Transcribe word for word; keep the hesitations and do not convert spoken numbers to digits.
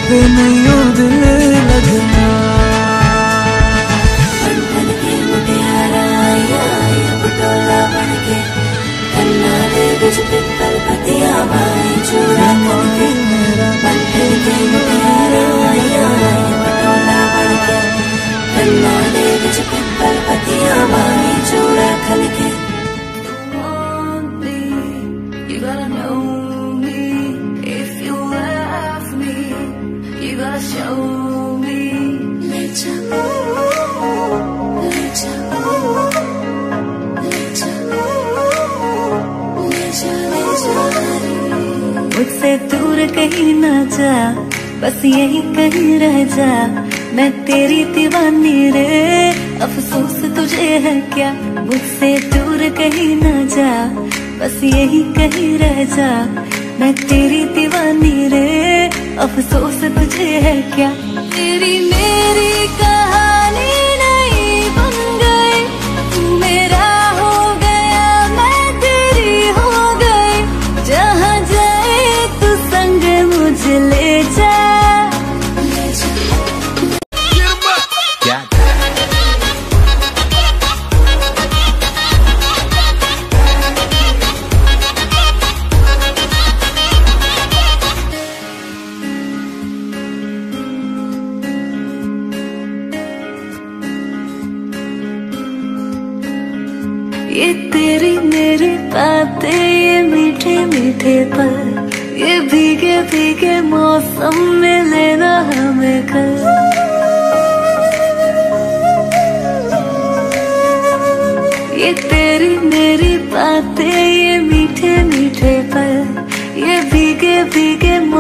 वे नहीं हो दिल लगना। बन बन के मुटियारा आया आया पटोला बन के, कन्ना दे बिच पिपल पतिया बाई चूड़ा करके। बन बन के मुटियारा आया आया पटोला बन के, कन्ना दे बिच पिपल पतिया बाई चूड़ा करके। You gotta know me, if you love me, you gotta show me. Let ya, let ya, let ya, let ya, let ya। मुझसे दूर कहीं ना जा, बस यही कहीं रह जा, मैं तेरी दीवानी रे, अफसोस तुझे है क्या। मुझसे दूर कहीं ना जा, बस यही कहीं रह जा, मैं तेरी दीवानी रे, अफसोस तुझे है क्या। तेरी मेरी कहानी नहीं बन गई, तू मेरा हो गया मैं तेरी हो गई, जहाँ जाए तू संग मुझे ले जा। ये तेरी मेरी बातें, ये मीठे मीठे पल, ये भीगे भीगे मौसम में लेना हमें कल। ये तेरी मेरी बातें, ये मीठे मीठे पल, ये भीगे भीगे